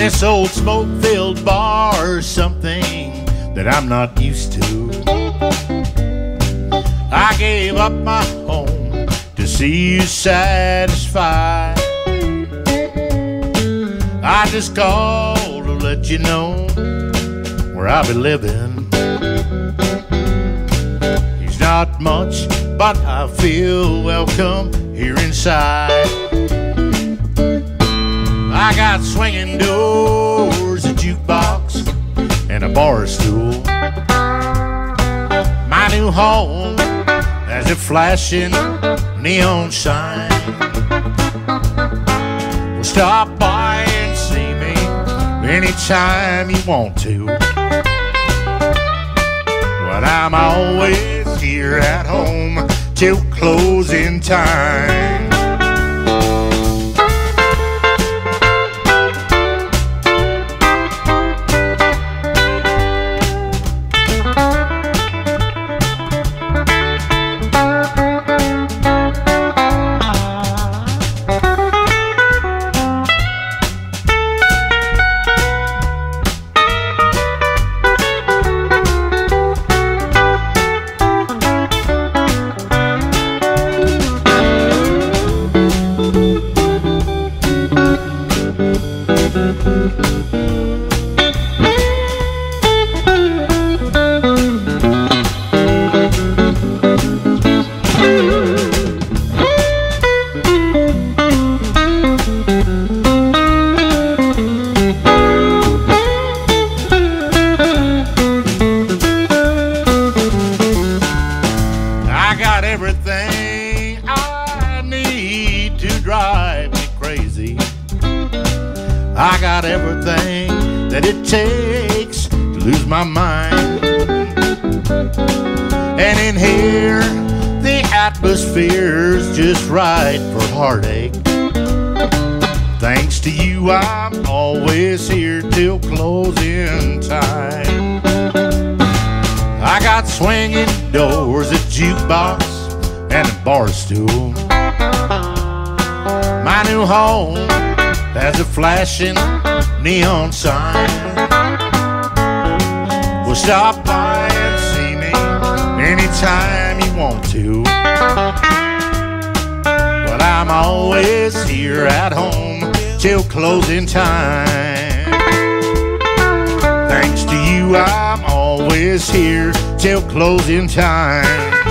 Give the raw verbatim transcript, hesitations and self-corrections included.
This old smoke-filled bar is something that I'm not used to. I gave up my home to see you satisfied. I just called to let you know where I'll be living. He's not much, but I feel welcome here inside. I got swinging doors, a jukebox, and a bar stool. My new home has a flashing neon sign. Well, stop by and see me anytime you want to. But I'm always here at home till closing time. Everything I need to drive me crazy. I got everything that it takes to lose my mind. And in here, the atmosphere's just right for heartache. Thanks to you, I'm always here till closing time. I got swinging doors, a jukebox, and a bar stool. My new home has a flashing neon sign. Well, stop by and see me anytime you want to. But I'm always here at home till closing time. Thanks to you, I'm always here till closing time.